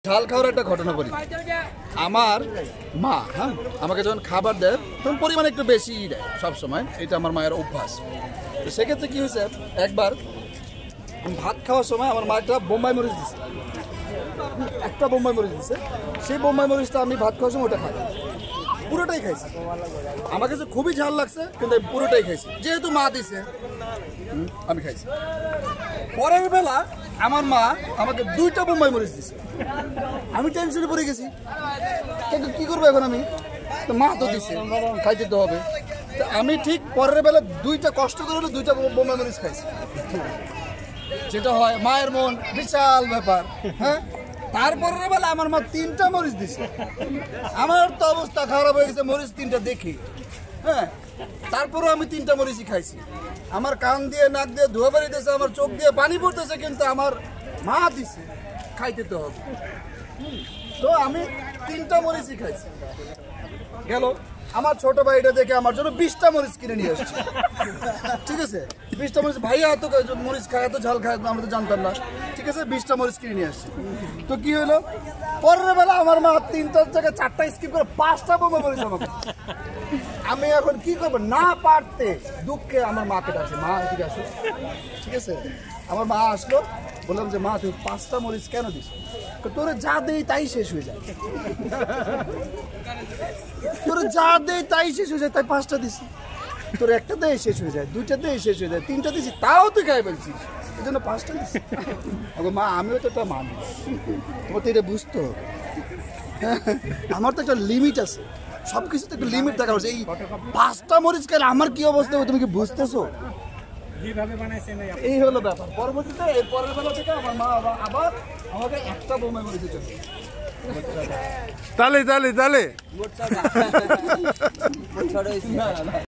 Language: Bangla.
ঝাল খাওয়ার একটা ঘটনা বলি। আমার মা আমাকে যখন খাবার দেয় তখন পরিমাণ একটু বেশি দেয় সবসময়, এটা আমার মায়ের অভ্যাস। তো সেক্ষেত্রে কী হয়েছে, একবার ভাত খাওয়ার সময় আমার মা একটা বোম্বাই মরিচ দিচ্ছে, সেই বোম্বাই মরিচটা আমি ভাত খাওয়ার সময় ওটা খাই, পুরোটাই খাইছি। আমার কাছে খুবই ঝাল লাগছে কিন্তু আমি পুরোটাই খাইছি, যেহেতু মা দিছে আমি খাইছি। পরের বেলা আমার মা আমাকে 2টা বোম্বাই মরিচ দিছে, আমি টেনশনে পড়ে গেছি, কিন্তু কী করবো এখন আমি, তো মা তো দিছে খাইতে তো হবে। তো আমি ঠিক পরের বেলা 2টা কষ্ট করে হলে 2টা বোম্বাই মরিচ খাইছি। যেটা হয় মায়ের মন বিশাল ব্যাপার। হ্যাঁ, তারপরের বেলা আমার মা 3টা মরিচ দিছে, আমার তো অবস্থা খারাপ হয়ে গেছে মরিচ 3টা দেখি। হ্যাঁ, তারপরেও আমি 3টা মরিচই খাইছি। আমার কান দিয়ে নাক দিয়ে ধোয়া বেরিয়েছে, আমার চোখ দিয়ে পানি পড়তেছে, কিন্তু আমার মা দিছে খাইতে তো হবে। তো আমি 3টা মরিচই খাইছি। গেল আমার ছোট ভাইটা দেখে আমার জন্য 20টা মরিচ কিনে নিয়ে আসছে। ঠিক আছে, 20টা মরিচ, ভাইয়া এত মরিচ খায়, এত ঝাল খায়, আমরা তো জানতাম না। ঠিক আছে, 20টা মরিচ কিনে নিয়ে আসছে। তো কি হলো, পরের বেলা আমার মা 3টার জায়গায় 4টা স্কিপ করে 5টা বোমা মরিচ আমাকে। আমি এখন কি করবো, না পারতে দুঃখে আমার মাকে ডাকছে, মা এদিকে আসো। ঠিক আছে, আমার মা আসলো, বললাম যে মা তুমি 5টা মরিচ কেন দিস? তোরে যা দেই তাই শেষ হয়ে যায়, তোরে যা দেই তাই শেষ হয়ে যায়, তাই 5টা দিছি। তোর একটা দেয় শেষ হয়ে যায়, 2টা দেয় শেষ হয়ে যায়, 3টা দিছি তাও তুই খাই বলছিস, এই জন্য 5টা দিছি। মা আমিও তো একটা মানুষ, তোমার তো এটা বুঝতে হবে, আমার তো একটা লিমিট আছে, সব কিছু তো একটা লিমিট থাকা উচিত। এই 5টা মরিচ খেলে আমার কি অবস্থা হবে তুমি কি বুঝতেছো? এই হলো ব্যাপার। পরবর্তীতে এর পরের বেলা থেকে আমার মা আবার আমাকে একটা বোমা মরিচ চলে। তালে